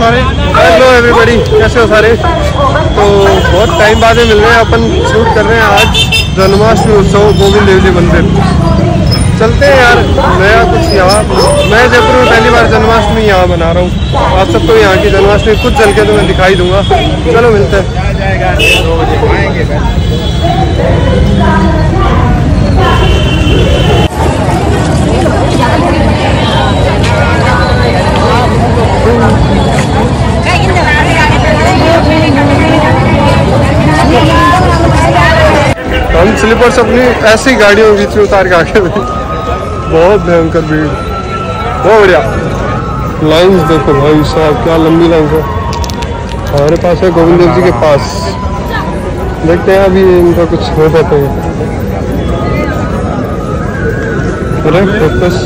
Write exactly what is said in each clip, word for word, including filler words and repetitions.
सारे। Hello everybody, कैसे हो सारे। तो बहुत टाइम बाद मिल रहे हैं, अपन शूट कर रहे हैं आज जन्माष्टमी उत्सव गोविंद देव जी मंदिर। चलते हैं यार, नया कुछ यहाँ। मैं जयपुर में पहली बार जन्माष्टमी यहाँ बना रहा हूँ। आप सबको यहाँ की जन्माष्टमी कुछ चल के तो मैं दिखाई दूंगा। चलो मिलते हैं। हम स्लीपर्स अपनी ऐसी गाड़ियों बीच में उतार के आगे बहुत भयंकर भीड़, बहुत बढ़िया। लाइन्स देखो भाई साहब, क्या लंबी लाइन है। हमारे पास है गोविंद देव जी के पास, देखते हैं अभी इनका कुछ हो पाते हैं। अरे फोकस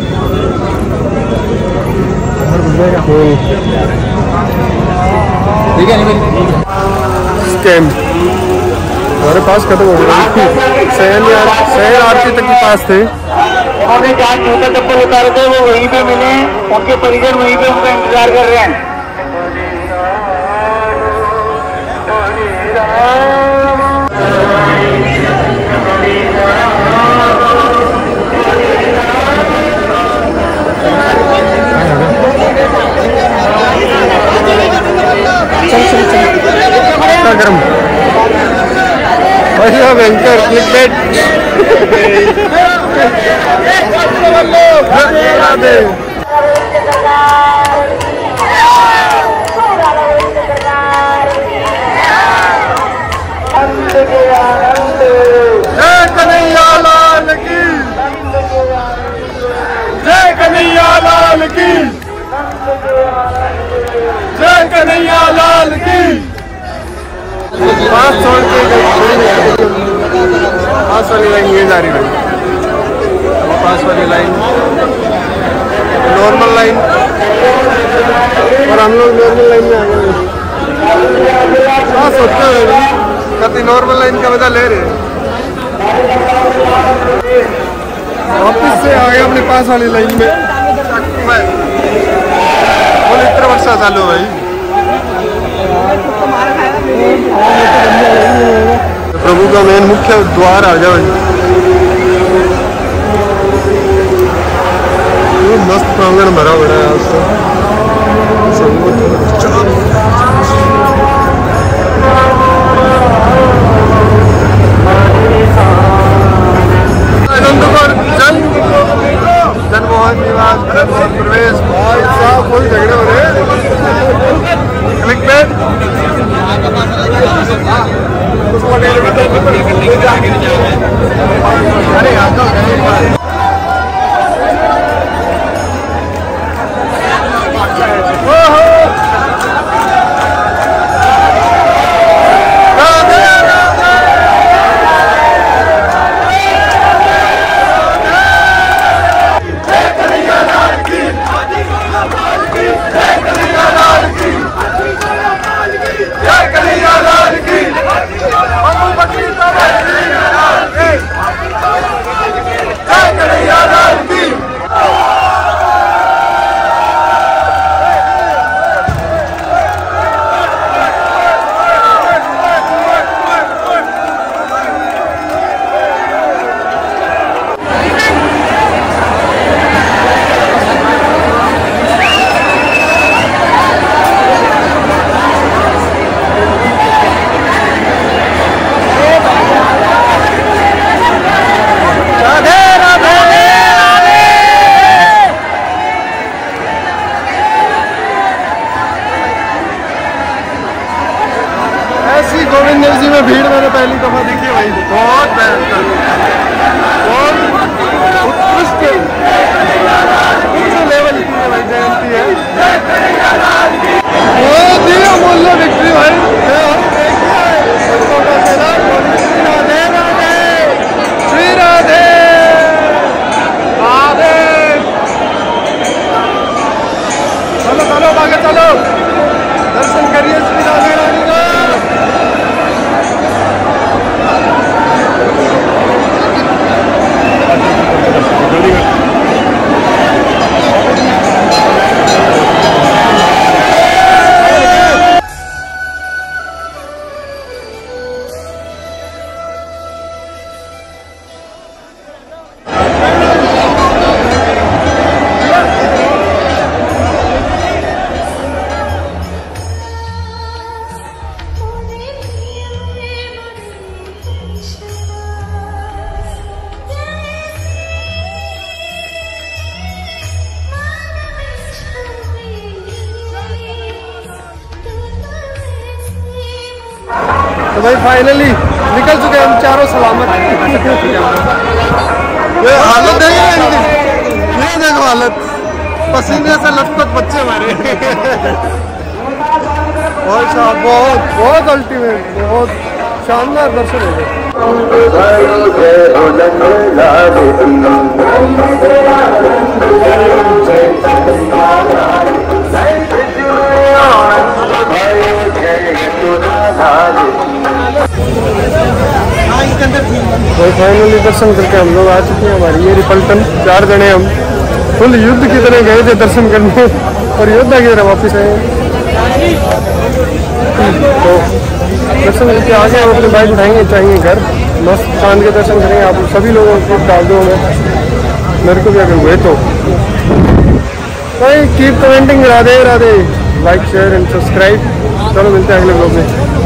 स्कैम हमारे पास खत्म हो गया। शहर आरती तक के पास थे। उन्होंने जहाँ जूता चप्पल उतारे थे वो वहीं पे मिले, उनके परिजन वहीं पे उनका इंतजार कर रहे हैं। गरम बढ़िया भयंकर क्लिक बेट। जय कन्हैया लाल की, जय कन्हैया लाल की, जय कन्हैया लाल की। पास छोड़ के पास वाली लाइन ये जा रही है। पास वाली लाइन नॉर्मल लाइन, और हम लोग नॉर्मल लाइन में आ गए। पास होते हुए कभी नॉर्मल लाइन का मजा ले रहे। वापिस से आ गए अपने पास वाली लाइन में। बोल इतना वर्षा चालू भाई। प्रभु का मेन मुख्य द्वार आ जाओ। मस्त प्रांगण भरा पड़ा है आज तो। जनमोहन निवास प्रवेश भाई साहब कोई झगड़े हो रहे हैं। क्लिक पे अरे आता गोविंद देव जी में भीड़ मैंने पहली दफा देखी है भाई। बहुत भयंकर, बहुत उत्कृष्ट लेवल की है भाई जयंती है। बहुत ही अमूल्य विक्ट्री भाई। राधे राधे, श्री राधे राधे। चलो चलो आगे चलो, दर्शन करिए श्री राधे रानी का। तो भाई फाइनली निकल चुके हम चारों सलामत। ये हालत है इनकी, ये देखो हालत, पसीने से लथपथ बच्चे हमारे। बहुत साहब बहुत बहुत अल्टीमेट, बहुत शानदार दर्शन हो गए। भाई फाइनली दर्शन करके हम लोग आ चुके हैं। हमारी ये रिपल्टन चार जने हम फुल युद्ध की तरह गए थे दर्शन करने और योद्धा की तरह वापस आए। तो दर्शन करके आगे हम अपने बाइक उठाएंगे, चाहिए घर मस्त चांद के दर्शन करेंगे। आप सभी लोगों को डाल दो, मेरे को भी अगर हुए तो भाई keep commenting, Radhe Radhe, like share and subscribe. चलो मिलते हैं अगले ब्लॉग में।